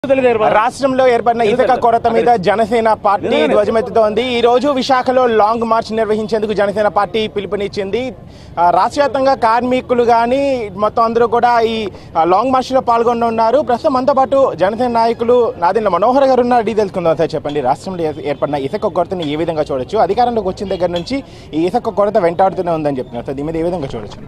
రాష్ట్రంలో ఏర్పడిన ఇసుక కొరత మీద జనసేన పార్టీ ధ్వజమెత్తుతోంది. ఈ రోజు విశాఖలో లాంగ్ మార్చ్ నిర్వహించేందుకు జనసేన పార్టీ పిలుపునిచ్చింది. రాష్ట్ర వ్యాప్తంగా కార్మికులు కానీ మొత్తం అందరూ కూడా ఈ లాంగ్ మార్చ్ లో పాల్గొన్నారు. ప్రస్తుతం మనతో పాటు జనసేన నాయకులు నాదెండ్ల మనోహర్ గారు ఉన్నారు. అడిగి తెలుసుకుందాం. సార్ చెప్పండి, రాష్ట్రంలో ఏర్పడిన ఇసుక కొరతని ఏ విధంగా చూడొచ్చు? అధికారంలోకి వచ్చిన దగ్గర నుంచి ఈ ఇసుక కొరత వెంటాడుతూనే ఉందని చెప్తున్నారు. సార్ దీని మీద ఏ విధంగా చూడొచ్చు?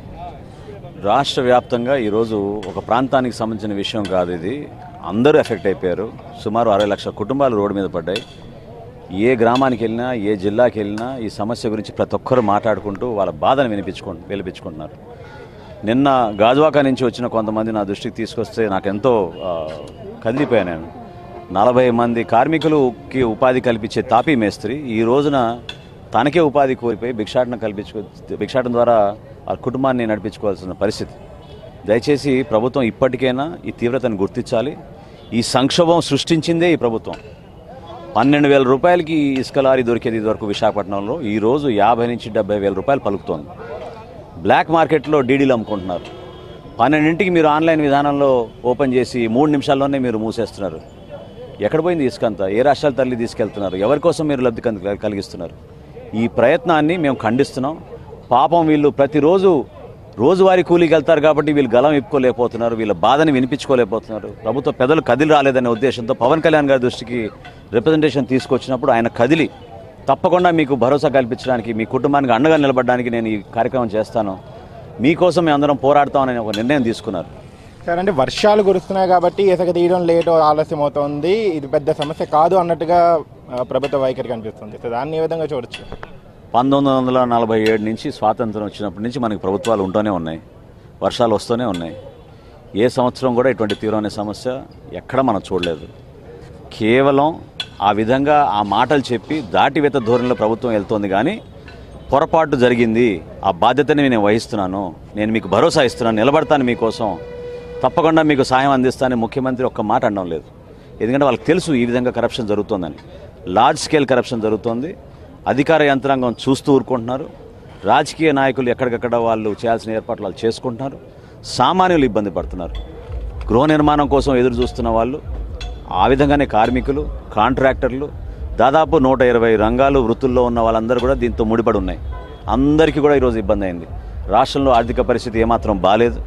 రాష్ట్ర వ్యాప్తంగా ఈరోజు ఒక ప్రాంతానికి సంబంధించిన విషయం కాదు, ఇది అందరూ ఎఫెక్ట్ అయిపోయారు. సుమారు 60 లక్షల కుటుంబాలు రోడ్డు మీద పడ్డాయి. ఏ గ్రామానికి వెళ్ళినా, ఏ జిల్లాకి వెళ్ళినా ఈ సమస్య గురించి ప్రతి ఒక్కరు మాట్లాడుకుంటూ వాళ్ళ బాధను వినిపించుకుంటున్నారు. నిన్న గాజువాక నుంచి వచ్చిన కొంతమంది నా దృష్టికి తీసుకొస్తే నాకెంతో కదిలిపోయాను. నేను 40 మంది కార్మికులకి ఉపాధి కల్పించే తాపీ మేస్త్రి ఈ రోజున తనకే ఉపాధి కోల్పోయి భిక్షాటం ద్వారా ఆ కుటుంబాన్ని నడిపించుకోవాల్సిన పరిస్థితి. దయచేసి ప్రభుత్వం ఇప్పటికైనా ఈ తీవ్రతను గుర్తించాలి. ఈ సంక్షోభం సృష్టించిందే ఈ ప్రభుత్వం. 12,000 రూపాయలకి ఇసుక లారీ దొరికేది ఇదివరకు విశాఖపట్నంలో, ఈరోజు 50 నుంచి 70,000 రూపాయలు పలుకుతోంది. బ్లాక్ మార్కెట్లో డీడీలు అమ్ముకుంటున్నారు. 12ంటికి మీరు ఆన్లైన్ విధానంలో ఓపెన్ చేసి 3 నిమిషాల్లోనే మీరు మూసేస్తున్నారు. ఎక్కడ పోయింది ఇసుక అంతా? ఏ రాష్ట్రాల తల్లి తీసుకెళ్తున్నారు? ఎవరి కోసం మీరు లబ్ధి కలిగిస్తున్నారు? ఈ ప్రయత్నాన్ని మేము ఖండిస్తున్నాం. పాపం వీళ్ళు ప్రతిరోజు రోజువారీ కూలీకి వెళ్తారు కాబట్టి వీళ్ళు గలం ఇప్పుకోలేకపోతున్నారు, వీళ్ళ బాధని వినిపించుకోలేకపోతున్నారు. ప్రభుత్వ పెద్దలు కదిలి రాలేదనే ఉద్దేశంతో పవన్ కళ్యాణ్ గారి దృష్టికి రిప్రజెంటేషన్ తీసుకొచ్చినప్పుడు ఆయన కదిలి తప్పకుండా మీకు భరోసా కల్పించడానికి, మీ కుటుంబానికి అండగా నిలబడడానికి నేను ఈ కార్యక్రమం చేస్తాను, మీకోసం మేము అందరం పోరాడతామని ఒక నిర్ణయం తీసుకున్నారు. సార్, అంటే వర్షాలు కురుస్తున్నాయి కాబట్టి ఇసుక తీయడం లేటు ఆలస్యం అవుతుంది, ఇది పెద్ద సమస్య కాదు అన్నట్టుగా ప్రభుత్వ వైఖరి కనిపిస్తుంది. సో దాన్ని ఏ విధంగా చూడొచ్చు? 1947 నుంచి స్వాతంత్రం వచ్చినప్పటి నుంచి మనకి ప్రభుత్వాలు ఉంటూనే ఉన్నాయి, వర్షాలు వస్తూనే ఉన్నాయి. ఏ సంవత్సరం కూడా ఇటువంటి తీవ్రమైన సమస్య ఎక్కడ మనం చూడలేదు. కేవలం ఆ విధంగా ఆ మాటలు చెప్పి దాటివేత ధోరణిలో ప్రభుత్వం వెళ్తోంది. కానీ పొరపాటు జరిగింది, ఆ బాధ్యతని నేను వహిస్తున్నాను, నేను మీకు భరోసా ఇస్తున్నాను, నిలబడతాను మీకోసం, తప్పకుండా మీకు సాయం అందిస్తానని ముఖ్యమంత్రి ఒక్క మాట అనడం లేదు. ఎందుకంటే వాళ్ళకి తెలుసు ఈ విధంగా కరప్షన్ జరుగుతోందని. లార్జ్ స్కేల్ కరప్షన్ జరుగుతోంది. అధికార యంత్రాంగం చూస్తూ ఊరుకుంటున్నారు. రాజకీయ నాయకులు ఎక్కడికక్కడ వాళ్ళు చేయాల్సిన ఏర్పాట్లు వాళ్ళు చేసుకుంటున్నారు. సామాన్యులు ఇబ్బంది పడుతున్నారు. గృహ నిర్మాణం కోసం ఎదురు చూస్తున్న వాళ్ళు, ఆ విధంగానే కార్మికులు, కాంట్రాక్టర్లు, దాదాపు 120 రంగాలు వృత్తుల్లో ఉన్న వాళ్ళందరూ కూడా దీంతో ముడిపడి ఉన్నాయి. అందరికీ కూడా ఈరోజు ఇబ్బంది అయింది. రాష్ట్రంలో ఆర్థిక పరిస్థితి ఏమాత్రం బాలేదు.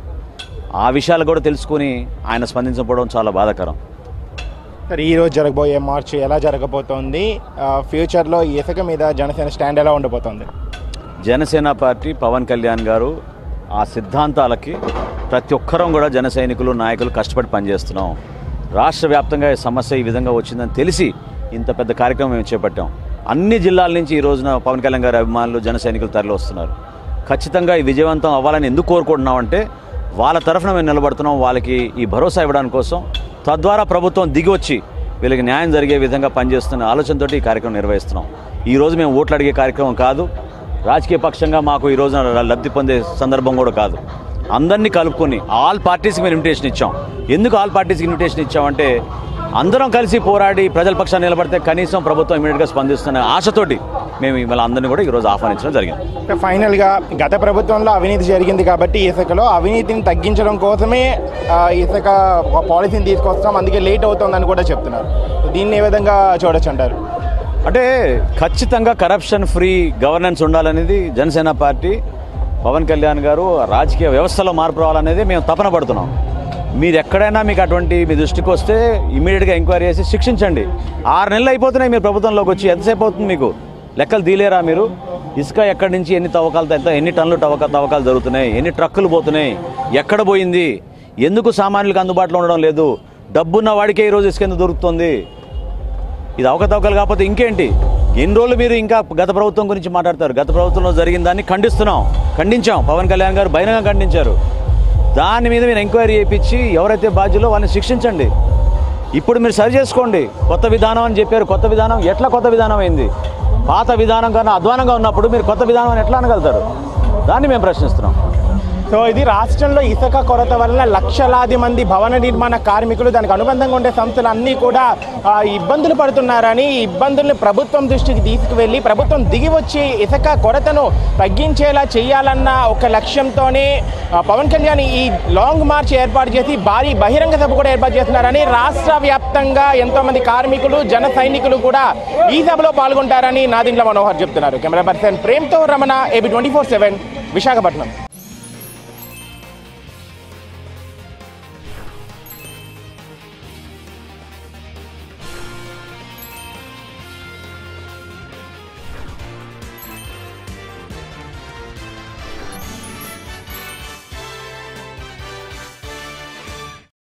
ఆ విషయాలు కూడా తెలుసుకుని ఆయన స్పందించకపోవడం చాలా బాధాకరం. సార్, ఈరోజు జరగబోయే మార్చ్ ఎలా జరగబోతోంది? ఫ్యూచర్లో ఇసుక మీద జనసేన స్టాండ్ ఎలా ఉండబోతోంది? జనసేన పార్టీ, పవన్ కళ్యాణ్ గారు ఆ సిద్ధాంతాలకి ప్రతి ఒక్కరం కూడా జన సైనికులు, నాయకులు కష్టపడి పనిచేస్తున్నాం. రాష్ట్ర వ్యాప్తంగా ఈ సమస్య ఈ విధంగా వచ్చిందని తెలిసి ఇంత పెద్ద కార్యక్రమం మేము చేపట్టాం. అన్ని జిల్లాల నుంచి ఈ రోజున పవన్ కళ్యాణ్ గారి అభిమానులు, జన సైనికులు తరలి వస్తున్నారు. ఖచ్చితంగా ఈ విజయవంతం అవ్వాలని ఎందుకు కోరుకుంటున్నామంటే వాళ్ళ తరఫున మేము నిలబడుతున్నాం. వాళ్ళకి ఈ భరోసా ఇవ్వడానికి కోసం, తద్వారా ప్రభుత్వం దిగి వచ్చి వీళ్ళకి న్యాయం జరిగే విధంగా పనిచేస్తున్న ఆలోచనతో ఈ కార్యక్రమం నిర్వహిస్తున్నాం. ఈరోజు మేము ఓట్లు అడిగే కార్యక్రమం కాదు, రాజకీయ పక్షంగా మాకు ఈ రోజున లబ్ధి పొందే సందర్భం కూడా కాదు. అందరినీ కలుపుకొని ఆల్ పార్టీస్కి మేము ఇన్విటేషన్ ఇచ్చాం. ఎందుకు ఆల్ పార్టీస్కి ఇన్విటేషన్ ఇచ్చామంటే అందరం కలిసి పోరాడి ప్రజల పక్షాన్ని నిలబడితే కనీసం ప్రభుత్వం ఇమీడియట్గా స్పందిస్తున్న ఆశతోటి మేము ఇవాళ అందరినీ కూడా ఈరోజు ఆహ్వానించడం జరిగింది. ఫైనల్గా గత ప్రభుత్వంలో అవినీతి జరిగింది కాబట్టి ఇసుకలో అవినీతిని తగ్గించడం కోసమే ఇసుక పాలసీని తీసుకొస్తాం, అందుకే లేట్ అవుతుందని కూడా చెప్తున్నారు. దీన్ని ఏ విధంగా చూడొచ్చు అంటారు? అంటే ఖచ్చితంగా కరప్షన్ ఫ్రీ గవర్నెన్స్ ఉండాలనేది జనసేన పార్టీ, పవన్ కళ్యాణ్ గారు రాజకీయ వ్యవస్థలో మార్పు రావాలనేది మేము తపన పడుతున్నాం. మీరు ఎక్కడైనా మీకు అటువంటి మీ దృష్టికి వస్తే ఇమీడియట్గా ఎంక్వైరీ చేసి శిక్షించండి. 6 నెలలు అయిపోతున్నాయి మీరు ప్రభుత్వంలోకి వచ్చి, ఎంతసేపు అవుతుంది మీకు? లెక్కలు తీలేరా మీరు? ఇసుక ఎక్కడి నుంచి ఎన్ని ఎన్ని టన్నులు తవ్వకాలు జరుగుతున్నాయి, ఎన్ని ట్రక్కులు పోతున్నాయి, ఎక్కడ పోయింది, ఎందుకు సామాన్యులకు అందుబాటులో ఉండడం లేదు, డబ్బున్న వాడికే ఈరోజు ఇసుక ఎందుకు దొరుకుతుంది? ఇది అవకతవకలు కాకపోతే ఇంకేంటి? ఎన్ని రోజులు మీరు ఇంకా గత ప్రభుత్వం గురించి మాట్లాడతారు? గత ప్రభుత్వంలో జరిగిన దాన్ని ఖండించాం. పవన్ కళ్యాణ్ గారు బహిరంగంగా ఖండించారు. దాని మీద మీరు ఎంక్వైరీ చేయించి ఎవరైతే బాధ్యులో వాళ్ళని శిక్షించండి. ఇప్పుడు మీరు సరి చేసుకోండి. కొత్త విధానం అని చెప్పారు. కొత్త విధానం ఎట్లా కొత్త విధానం అయింది? పాత విధానం కన్నా అధ్వానంగా ఉన్నప్పుడు మీరు కొత్త విధానం అని ఎట్లా అనగలుగుతారు? దాన్ని మేము ప్రశ్నిస్తున్నాం. సో ఇది రాష్ట్రంలో ఇసుక కొరత వలన లక్షలాది మంది భవన నిర్మాణ కార్మికులు, దానికి అనుబంధంగా ఉండే సంస్థలు అన్నీ కూడా ఇబ్బందులు పడుతున్నారని, ఈ ఇబ్బందుల్ని ప్రభుత్వం దృష్టికి తీసుకువెళ్ళి ప్రభుత్వం దిగి వచ్చి ఇసుక కొరతను తగ్గించేలా చేయాలన్న ఒక లక్ష్యంతోనే పవన్ కళ్యాణ్ ఈ లాంగ్ మార్చ్ ఏర్పాటు చేసి భారీ బహిరంగ సభ కూడా ఏర్పాటు చేస్తున్నారని, రాష్ట్ర వ్యాప్తంగా ఎంతో మంది కార్మికులు, జన సైనికులు కూడా ఈ సభలో పాల్గొంటారని నాదిండ్ల మనోహర్ చెప్తున్నారు. కెమెరా పర్సన్ ప్రేమ్తో రమణ, AB 24/7 విశాఖపట్నం.